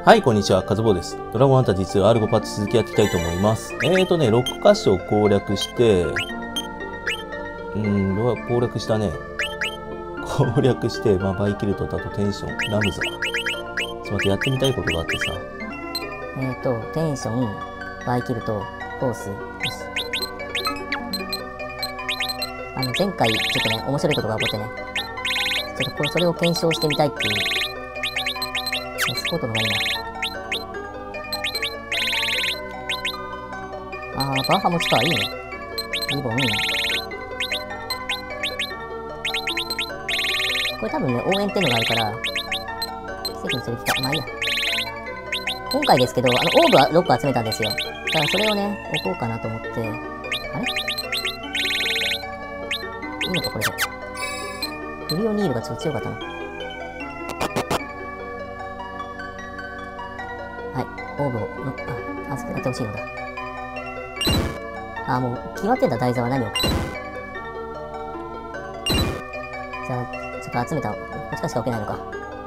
はい、こんにちは、カズボウです。ドラゴンハンター実は R5 パッチ続きやっていきたいと思います。6箇所攻略して、攻略したね。攻略して、バイキルトとあとテンション、ラムザ。ちょっと待って、やってみたいことがあってさ。 テンション、バイキルト、フォース、よし。前回、ちょっとね、面白いことが起こってね、ちょっとそれを検証してみたいっていう、エスコートの方がいいな。バーハ持ちか、いいね。リボン、これ多分ね、応援っていうのがあるから、席に連れてきた。まあいいや。今回ですけど、オーブは6個集めたんですよ。だからそれをね、置こうかなと思って、あれいいのか、これで。フリオニールがちょっと強かったな。はい、オーブを預けてほしいのだ。もう、決まってんだ、台座は何を置く。じゃあ、ちょっと集めた。こっちかしか置けないのか。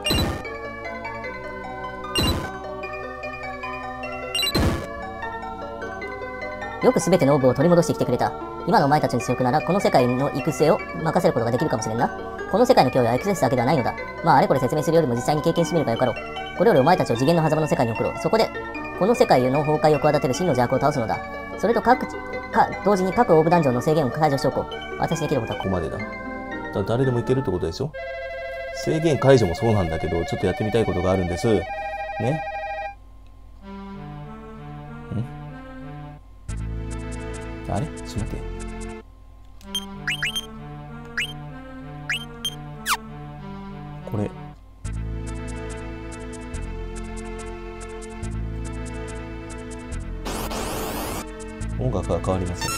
よくすべてのオーブを取り戻してきてくれた。今のお前たちの強くなら、この世界の行く末を任せることができるかもしれんな。この世界の脅威はエクセスだけではないのだ。あれこれ説明するよりも実際に経験してみるがよかろう。これよりお前たちを次元の狭間の世界に送ろう。そこで、この世界の崩壊を企てる真の邪悪を倒すのだ。それと同時に各オーブダンジョンの制限を解除しておこう。私にできることはここまでだ。誰でもいけるってことでしょ？制限解除もそうなんだけど、ちょっとやってみたいことがあるんです。ね。あれちょっと待って。これ。音楽が変わりません。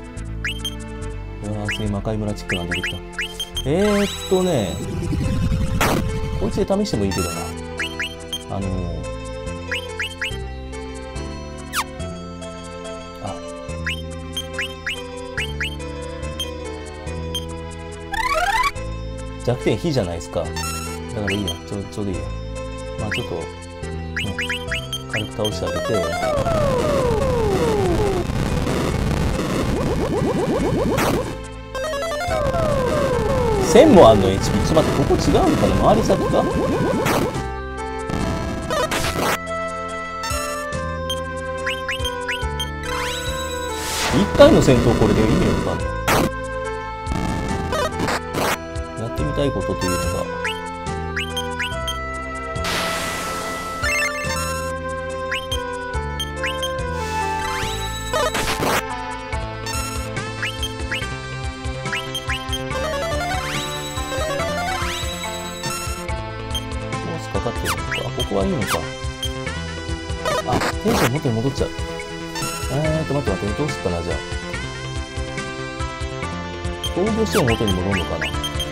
すげえ魔界村チックなん出てきた。こいつで試してもいいけどな。弱点火じゃないですか。だからいいや。ちょうどいいや。ちょっと、軽く倒してあげて。1000もあんの HP。ちょっと待って、ここ違うのかな？回り先か？1回の戦闘これで意味わかんない。やってみたいことというのが、かかってるのか。ここはいいのか。テンション元に戻っちゃう。待って、どうすっかな、じゃあ。防御しても元に戻るのかな。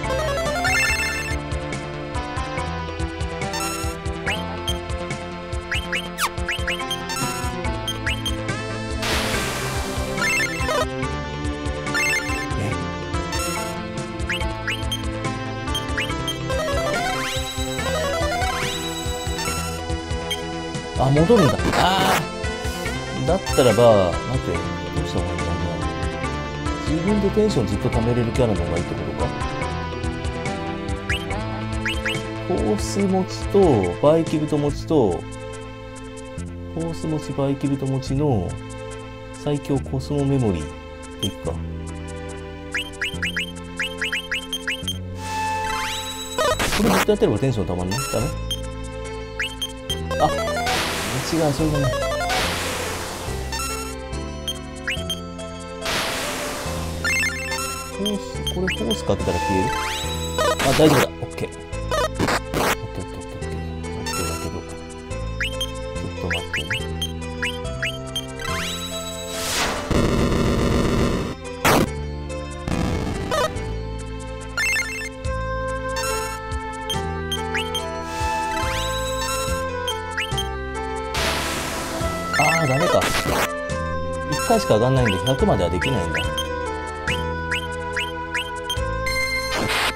戻るんだ。だったらば、待って、どうした方がいいんだろうな。自分でテンションずっと貯めれるキャラの方がいいってことか。フォース持ちと、バイキルト持ちと、フォース持ち、バイキルト持ちの最強コスモメモリーでいくか。これずっとやってればテンションたまんない？ダメ？違う、それだね。フォースかけたら消える？大丈夫だ。オッケー。オッケーだけど、ちょっと待ってね。ダメか。1回しか上がんないんで100まではできないんだ。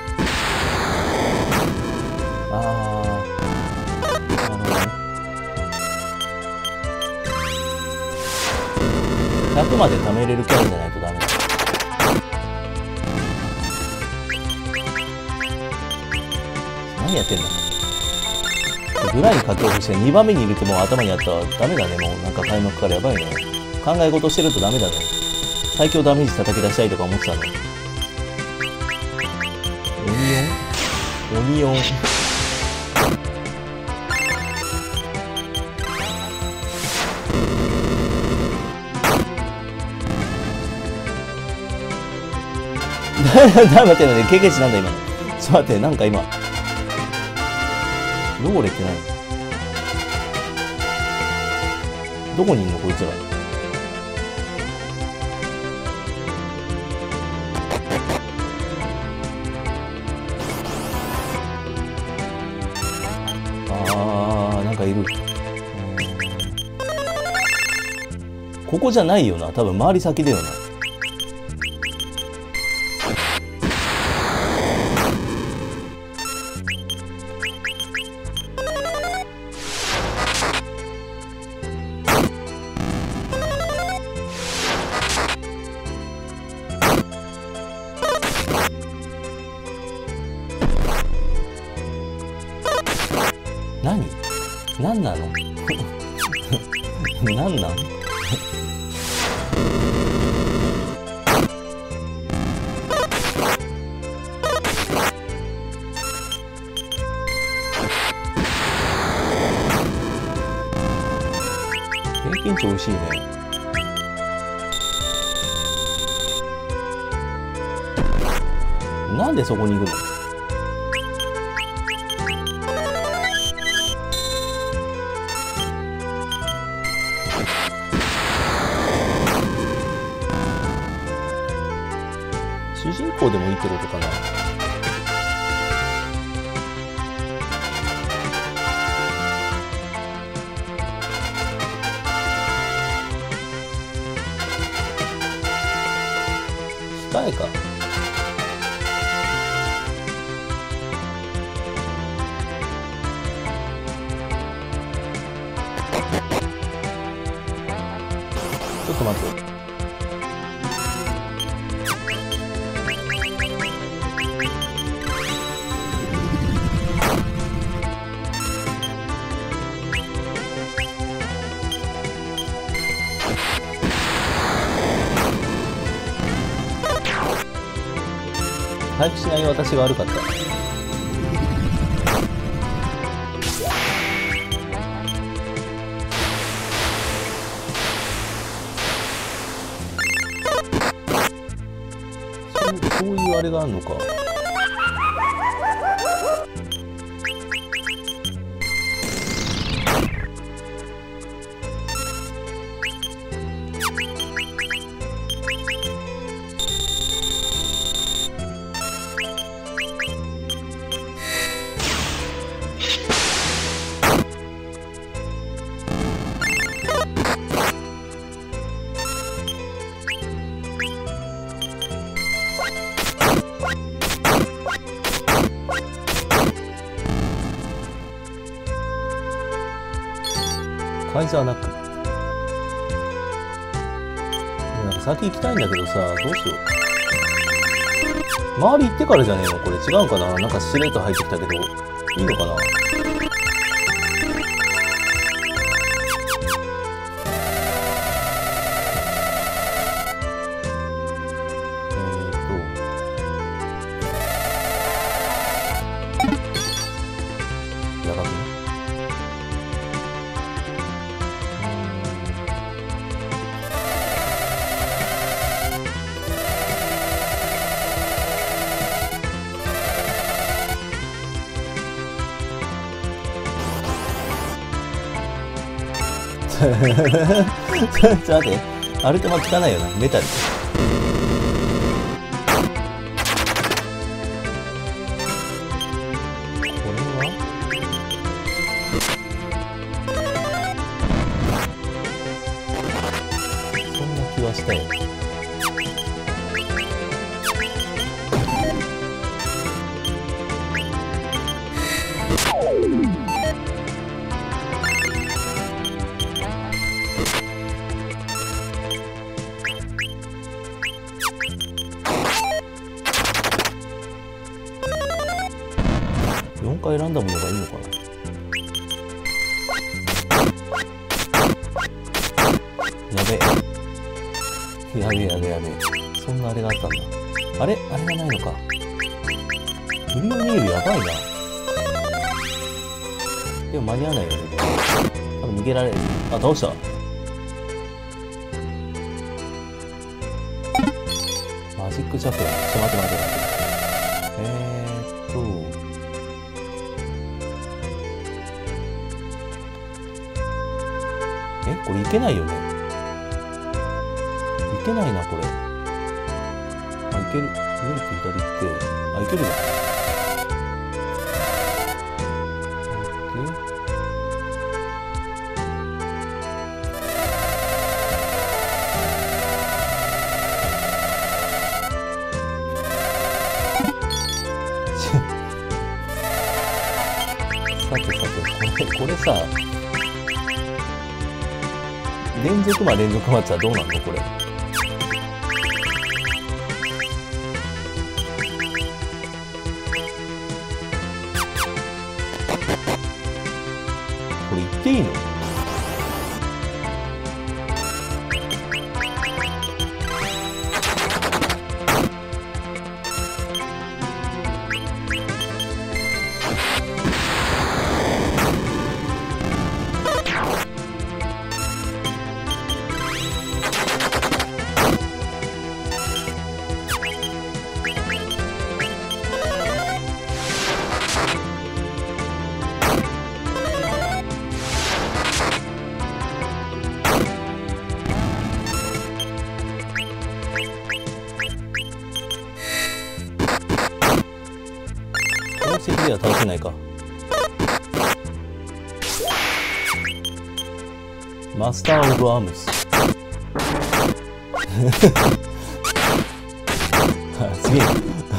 なるほどね。 100まで貯めれるキャラじゃないとダメだ。何やってんだ。ぐらいに書き落として2番目にいるともう頭にあったらダメだね。もうなんか開幕からやばいね。考え事してるとダメだね。最強ダメージ叩き出したいとか思ってたの。オニオン待ってね、経験値なんだ今の。ちょっと待って、なんか今。ローレって何？どこにいんのこいつら。なんかいる。ここじゃないよな。多分回り先だよな。何なの何なん経験値美味しいね。なんでそこにいるの？主人公でもいいってことかな。控えか。ちょっと待って。回復しない私が悪かった。そういうあれがあるのか。カイザーナック。なんか先行きたいんだけどさ、どうしよう。周り行ってからじゃねえのこれ。違うかな。なんかしれっと入ってきたけど、いいのかな。やばくね。ちょっと待って。アルテマ効かないよな。メタル。これはそんな気はしたよ。 選んだものがいいのかな。やべえ。やべえやべえやべえ。そんなあれがあったんだ。あれがないのか。フリオニールやばいな。でも間に合わないよね。多分逃げられる。あ、倒した。マジックチャプラー。ちょっと待って。これいけないよね。いけないな、これ。あ、いける。上行って左行って。あ、いけるな。これさ、連続マッチはどうなんのこれ。これ言っていいの？席では倒せないか。マスター・オブ・アームス。すげ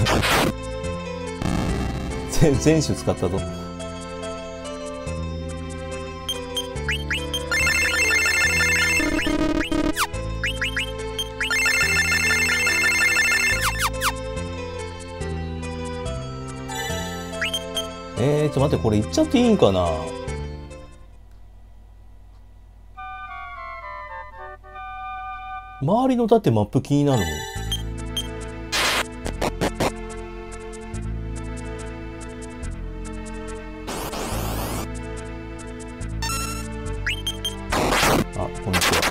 え。全種使ったぞ。ちょっと待って、これいっちゃっていいんかな。周りのだってマップ気になるもん。あ、こんにちは。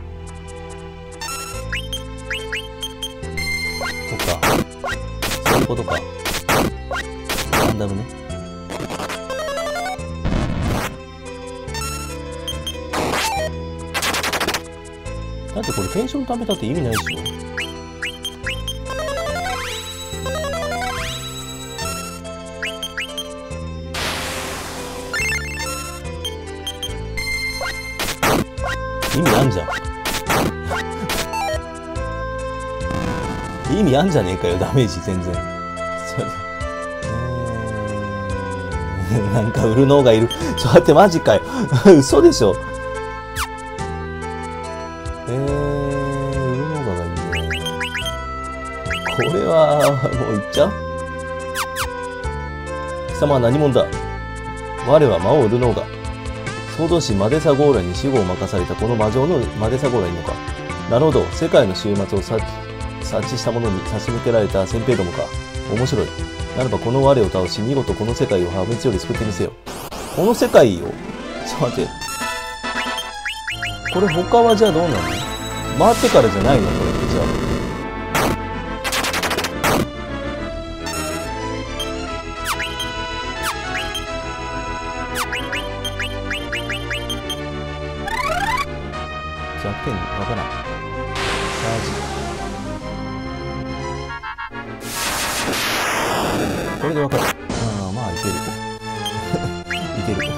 そっか。そういうことか。ランダムね。だってこれテンション貯めたって意味ないでしょ。意味あんじゃん。意味あんじゃねえかよ、ダメージ全然。なんかウルノーがいる。ちょっと待って、マジかよ。嘘でしょ。ウルノーガがいいね。これは、もういっちゃう？貴様は何者だ？我は魔王ウルノーガ。総動師マデサゴーラに守護を任されたこの魔女のマデサゴーラいるのか。なるほど、世界の終末を察知した者に差し向けられた先兵どもか。面白い。ならばこの我を倒し、見事この世界を破滅より救ってみせよ。この世界よ。ちょっと待って。これ他はじゃあどうなの？回ってからじゃないのこれってじゃあ。弱点わからん。チャージ。これでわかる。まあいける。いける。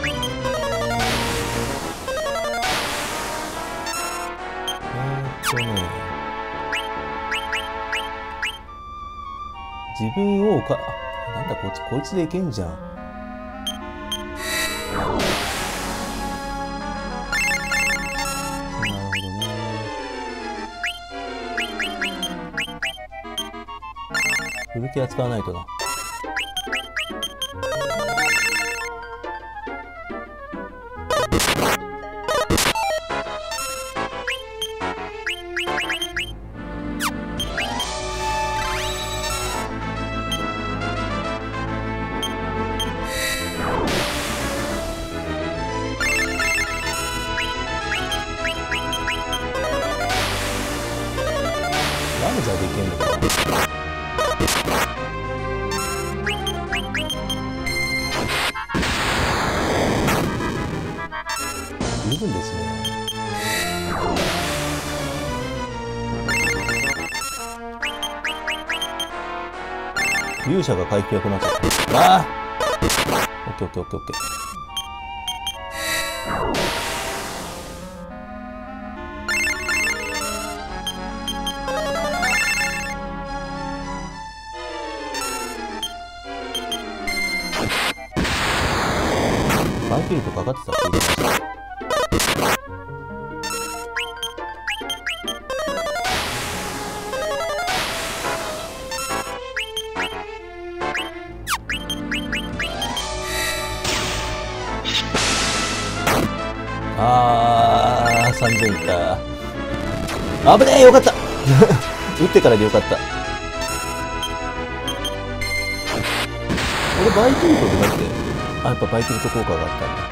自分をなんだこいつでいけんじゃん。なるほどね。フルケア使わないとな。 るんですね。勇者が回復役になっちゃった。ああ、オッケーオッケーオッケーオッケー。バイキルトかかってたって言ってました。3000いった。危ねえ、よかった打ってからでよかった。俺バイキルトでだって、あ、やっぱバイキルト効果があったんだ。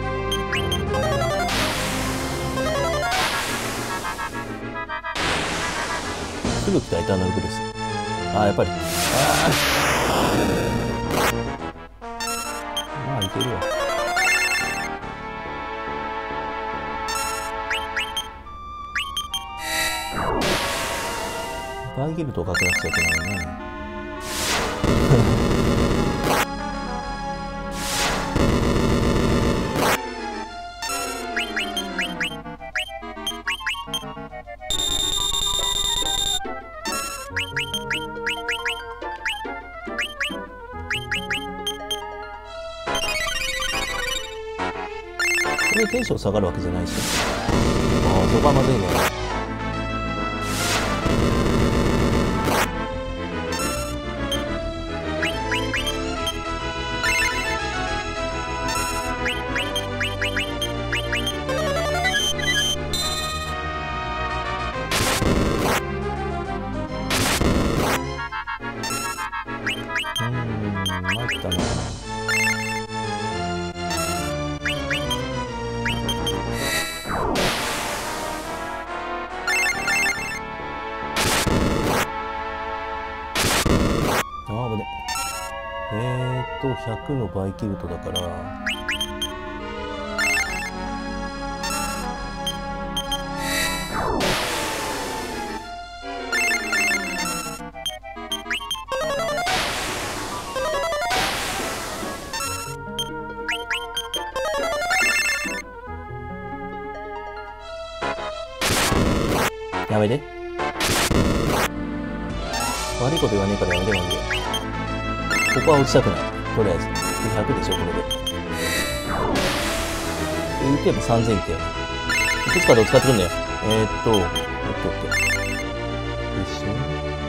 すぐ来たエターナルブレス。あ、やっぱり。まあいけるわ。バイキルトをかけなくちゃいけないね。これでテンション下がるわけじゃないし。ああ、そこはまずいね。参ったな。あぶね。100のバイキルトだから。やめて。悪いこと言わねえからやめて、マジで。ここは落ちたくない。とりあえず。100でしょ、これで。打てば3000いったよね。いくつかで使ってくんだよ。オッケーオッケー。でしょ。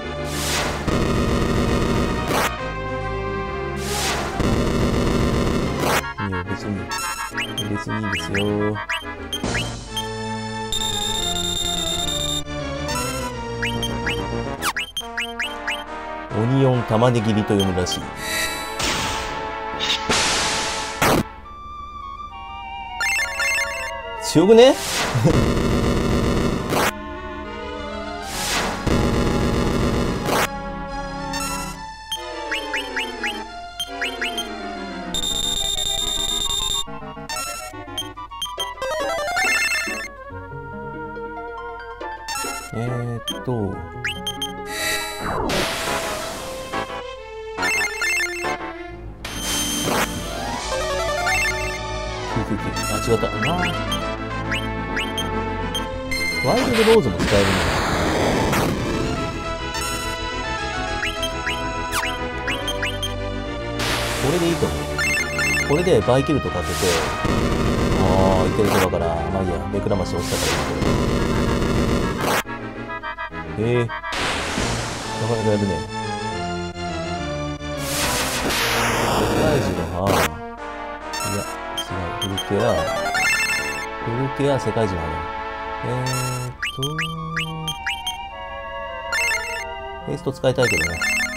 いいよ、別に。別にいいですよ。オニオン玉ねぎりと読むらしい。強くねあ、違った。ワイルドローズも使えるね。これでいいと思う。これでバイキルトかけて、ああ、いけるとだから、まあいいや、目くらまし押したからいいけど。なかなかやるね。大事だな。いや、違う。フルケア、世界中の花。ペースト使いたいけどね。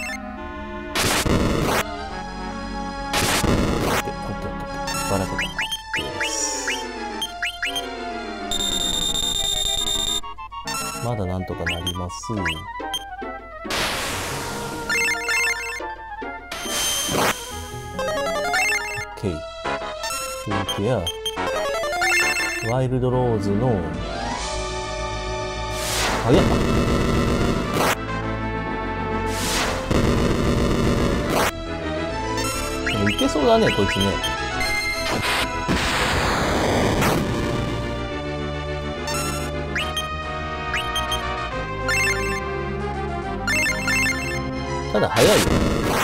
ばらけた。まだなんとかなります。OK。フルケア。 ワイルドローズの、早っ。でもいけそうだね、こいつね。ただ早いよ。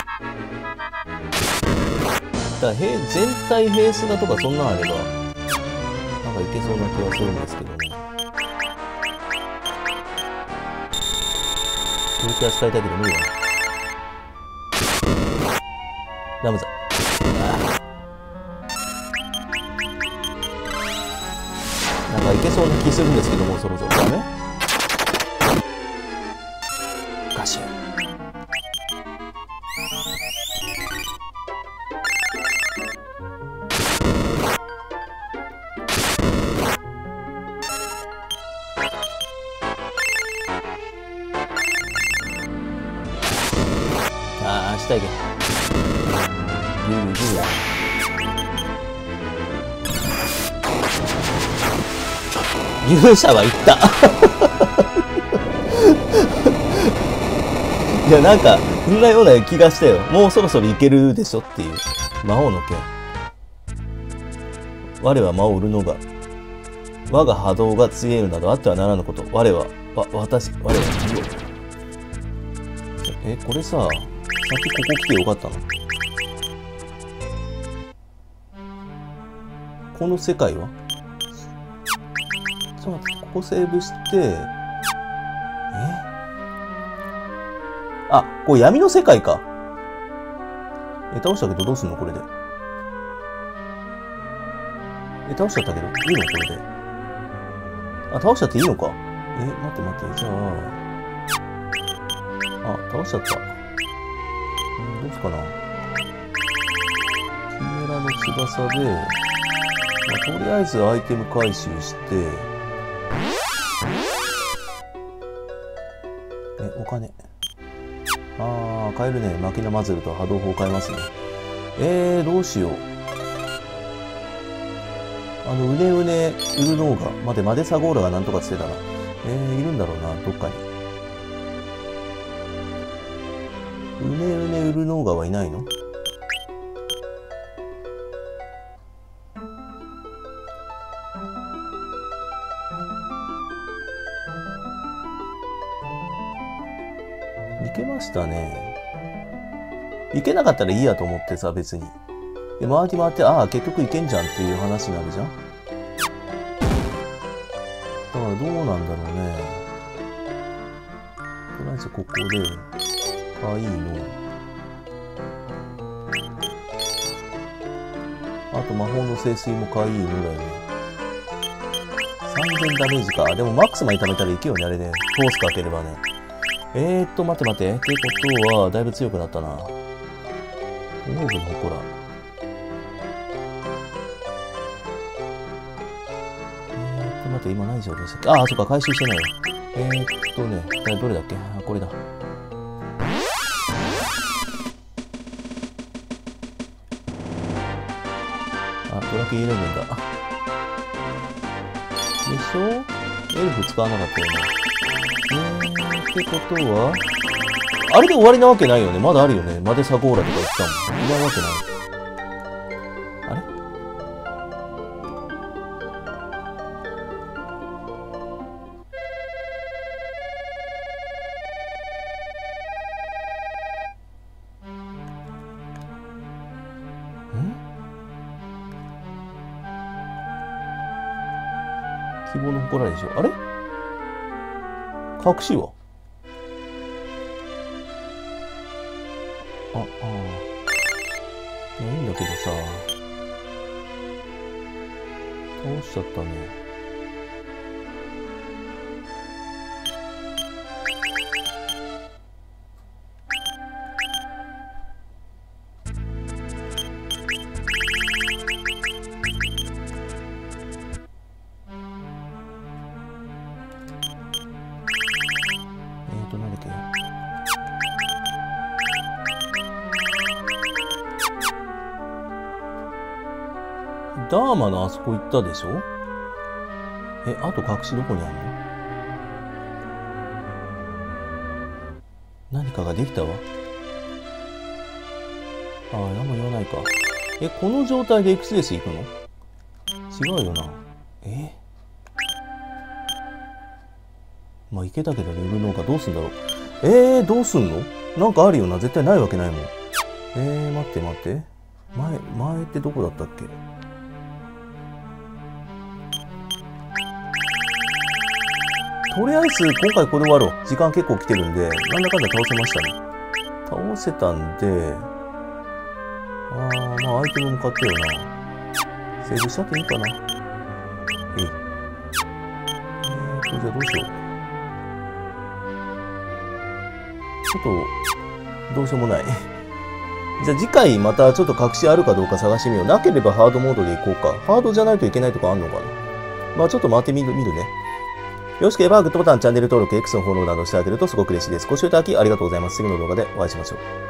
だから全体平数だとかそんなんあれば、なんかいけそうな気はするんですけどね。続きは使いたいけど無理だな。ダメだ。なんかいけそうな気するんですけども、そろそろダメ？ガシュン。ああ、下行け。ギュルギュル。勇者は行ったいや、なんかそんなような気がしたよ。もうそろそろいけるでしょっていう。魔王の剣。我は魔を売るのが、我が波動が強えるなどあってはならぬこと。我はこれさ、先ここ来てよかったの？この世界は？ちょっと待って、ここセーブして、あ、これ闇の世界か。倒したけどどうすんのこれで。倒しちゃったけど、いいのこれで。あ、倒しちゃっていいのか。待って、じゃあ、倒しちゃった。どうすかな。キメラの翼で、とりあえずアイテム回収して、お金。買えるね。マキナマズルと波動砲買えますね。どうしよう。うねうねウルノーガ。待て、マデサゴーラがなんとかつってたな。いるんだろうな、どっかに。うねうねウルノーガはいないの？いけましたね。いけなかったらいいやと思ってさ、別に。で、回って、結局いけんじゃんっていう話になるじゃん。だからどうなんだろうね。とりあえずここで、いいの。あと魔法の聖水もいいのだよね。3000ダメージか。でもマックスまで貯めたらいけよね、あれね。フォースかければね。待って。ってことは、だいぶ強くなったな。オーブのほら。待って、今何状況でしたっけ？そっか、回収してないわ。どれだっけ？これだ。ドラキュイレブンだ。でしょ？エルフ使わなかったよね。ってことは、あれで終わりなわけないよね。まだあるよね。マデサゴーラとか言ってたもん。いないわけない。あれ？希望の祠でしょ。あれ？隠しは？いいんだけどさ。倒しちゃったね。なんだっけ。ダーマのあそこ行ったでしょ？ あと隠しどこにあんの？何かができたわ。ああ、何も言わないか。この状態で X レース行くの？違うよな。まあ、行けたけど、レベル農家どうすんだろう。どうすんの？なんかあるよな。絶対ないわけないもん。待って待って。前ってどこだったっけ？とりあえず、今回これ終わろう。時間結構来てるんで、なんだかんだ倒せましたね。倒せたんで、まあ、アイテムも買ったよな。セーブしちゃっていいかな。じゃあどうしよう。ちょっと、どうしようもない。じゃあ次回またちょっと隠しあるかどうか探してみよう。なければハードモードでいこうか。ハードじゃないといけないとかあんのかな。まあちょっと回ってみるね。よろしければグッドボタン、チャンネル登録、X のフォローなどしてあげるとすごく嬉しいです。ご視聴いただきありがとうございます。次の動画でお会いしましょう。